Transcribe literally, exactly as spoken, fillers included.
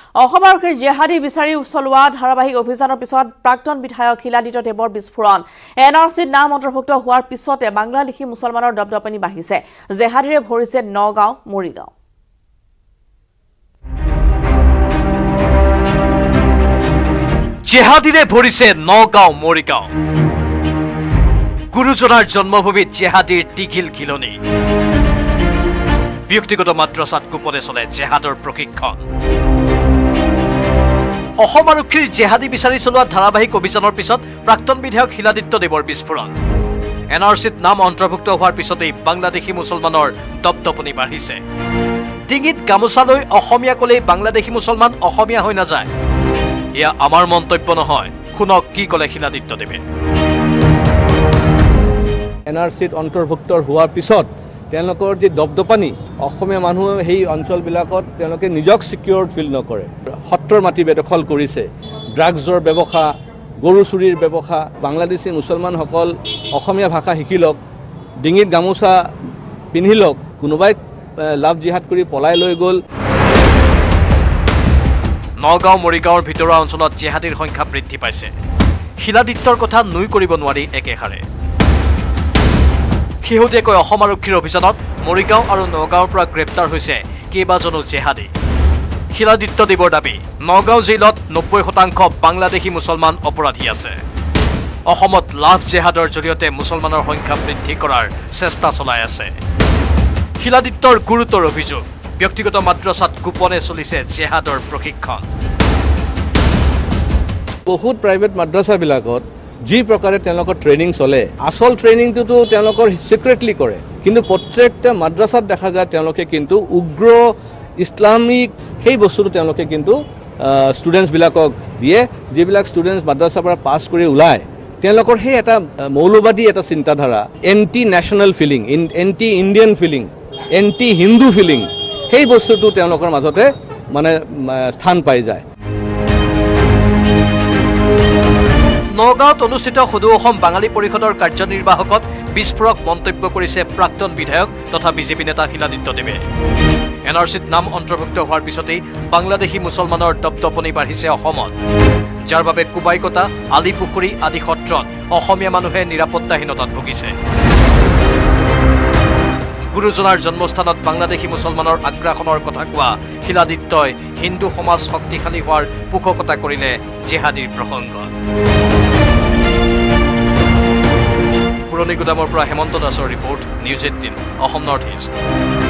অসম আৰক্ষীৰ জিহাদী বিচাৰি চলোৱা ধাৰাবাহিক অভিযানৰ পিছত প্ৰাক্তন বিধায়ক শিলাদিত্য দেৱৰ বিস্ফোৰণ এন আৰ চিত নাম অন্তৰ্ভুক্ত হোৱাৰ পিছতে বাংলাদেশী মুছলমানৰ দপদপনি বাঢ়িছে জেহাদীৰে ভৰিছে নগাঁও মৰিগাঁও জেহাদীৰে ভৰিছে নগাঁও মৰিগাঁও গুৰুজনাৰ জন্মভূমিত জেহাদীৰ টিঘিল খিলনি ব্যক্তিগত মাদ্ৰাসাত গোপনে চলে জেহাদৰ প্ৰশিক্ষণ অসম আৰক্ষীৰ জেহাদী বিচাৰি চলোৱা ধাৰাবাহিক অভিযানৰ পিছত প্ৰাক্তন বিধায়ক শিলাদিত্য দেৱৰ বিস্ফোৰণ এন আৰ চিত নাম অন্তৰ্ভুক্ত হোৱাৰ পিছতেই বাংলাদেশী মুছলমানৰ দপদপনি বাঢ়িছে ডিঙিত গামোচা লৈ অসমীয়া ক'লেই বাংলাদেশী মুছলমান অসমীয়া হৈ নাযায় এয়া আমাৰ মন্তব্য নহয় শুনক কি ক'লে শিলাদিত্য দেৱে এন আৰ চিত অন্তৰ্ভুক্ত হোৱাৰ পিছত তেওঁলোকৰ যে দপদপানি অসমীয়া মানুহ সেই অঞ্চলবিলাকত তেওঁলোকে নিজক সিকিউৰ ফিল নকৰে সত্ৰৰ মাটি বেদখল কৰিছে ড্ৰাগছৰ ব্যৱসা গৰু চুৰিৰ ব্যৱসা বাংলাদেশী মুছলমানসকল অসমীয়া ভাষা শিকিলক ডিঙিত গামোচা পিন্ধিলক কোনোবাই লাভ জিহাদ কৰি পলাই লৈ গ'ল নগাঁও মৰিগাঁৱৰ ভিতৰুৱা অঞ্চলত জেহাদীৰ সংখ্যা বৃদ্ধি পাইছে শিলাদিত্যৰ কথা নুই কৰিব নোৱাৰি একেহাৰে শেহতীয়াকৈ অসম আৰক্ষীৰ অভিযানত মৰিগাঁও আৰু নগাঁৱৰ পৰা গ্ৰেপ্তাৰ হৈছে কেইবাজনো জেহাদী শিলাদিত্য দেৱৰ দাবী নগাঁও জেইলত নব্বৈ শতাংশ বাংলাদেশী মুছলমান অপৰাধী আছে অসমত লাভ জেহাদৰ জৰিয়তে মুছলমানৰ সংখ্যা বৃদ্ধি কৰাৰ চেষ্টা চলাই আছে শিলাদিত্যৰ গুৰুতৰ অভিযোগ ব্যক্তিগত মাদ্ৰাসাত গোপনে চলিছে জেহাদৰ প্ৰশিক্ষণ বহুত প্ৰাইভেট মাদ্ৰাসাবিলাকত যি প্ৰকাৰে তেওঁলোকৰ ট্ৰেইনিং চলে আসল ট্ৰেইনিংটো তেওঁলোকৰ সিক্ৰেটলি কৰে কিন্তু প্ৰত্যেকটা মাদ্ৰাসাত দেখা যায় তেওঁলোকে কিন্তু উগ্ৰ ইছলামিক সেই বস্তুটো তেওঁলোকে কিন্তু ষ্টুডেণ্টছবিলাকক দিয়ে যিবিলাক ষ্টুডেণ্টছ মাদ্ৰাসাৰ পৰা পাছ কৰি ওলায় তেওঁলোকৰ সেই এটা মৌলবাদী এটা চিন্তাধাৰা anti national feeling anti Indian feeling anti Hindu feeling সেই বস্তুটো তেওঁলোকৰ মাজতে মানে স্থান পাই যায় নগাঁৱত অনুষ্ঠিত সদৌ অসম বাঙালী পৰিষদৰ কাৰ্যনিৰ্বাহকত বিস্ফোৰক মন্তব্য কৰিছে প্ৰাক্তন বিধায়ক তথা বিজেপি নেতা শিলাদিত্য দেৱে এন আৰ চিত নাম অন্তৰ্ভুক্ত হোৱাৰ পিছতেই বাংলাদেশী মুছলমানৰ দপদপনি বাঢ়িছে অসমত যাৰ বাবে কুবাইকটা আলিপুখুৰী আদি সত্ৰত অসমীয়া মানুহে নিৰাপত্তাহীনতাত ভুগিছে গুৰুজনাৰ জন্মস্থানত বাংলাদেশী মুছলমানৰ আগ্ৰাসনৰ কথা কোৱা শিলাদিত্যই হিন্দু সমাজ শক্তিশালী হোৱাৰ পোষকতা কৰিলে জেহাদীৰ প্ৰসংগ পুৰণি গুদামৰ পৰা হেমন্ত দাসৰ report news eighteen Assam north east